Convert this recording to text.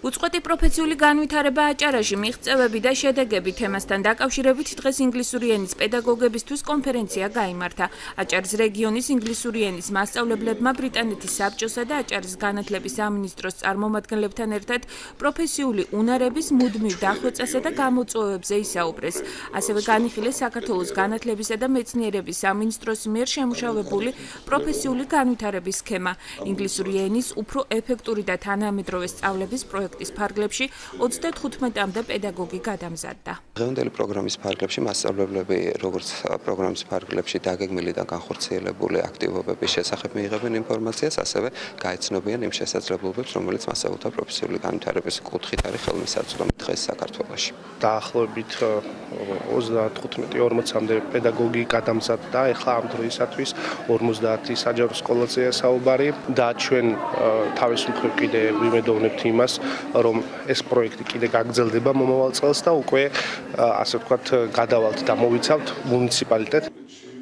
უწყვეტი პროფესიული განვითარება აჭარაში მიღწევები და შედეგები თემასთან დაკავშირებით დღეს ინგლისური ენის პედაგოგებისთვის კონფერენცია გაიმართა. აჭარის რეგიონის ინგლისური ენის მასწავლებლებმა ბრიტანეთის საბჭოსა და აჭარის განათლების სამინისტროს წარმომადგენლებთან ერთად პროფესიული უნარების მუდმივ დახვეწასა და გამოწვევებზე ისაუბრეს. ასევე განიხილეს საქართველოს განათლებისა და მეცნიერების სამინისტროს მიერ შემუშავებული პროფესიული განვითარების სქემა. ინგლისური ენის უფრო ეფექტური და თანამედროვე სწავლების პროექტის ფარგლებში 35-მდე პედაგოგი გადამზადდა. დღევანდელი პროგრამის ფარგლებში მასწავლებლები როგორც პროგრამის ფარგლებში დაგეგმილი და განხორციელებული აქტივობების შესახებ მიიღებენ ინფორმაციას, ასევე გაეცნობიან იმ შესაძლებლობებს, რომელიც მასწავლებლთა პროფესიული განვითარების კუთხით არის ხელმისაწვდომი დღეს საქართველოში. დაახლოებით 35-40-მდე პედაგოგი გადამზადდა, ეხლა ამ დროისათვის 50 საჯარო სკოლაზეა საუბარი და ჩვენ თავის მხრივ კიდე ვიმედოვნებთ იმას, რომ ეს პროექტი კიდე გაგრძელდება მომავალ წელს და უკვე ასე ვთქვათ გადავალთ და მოვიცავთ მუნიციპალიტეტ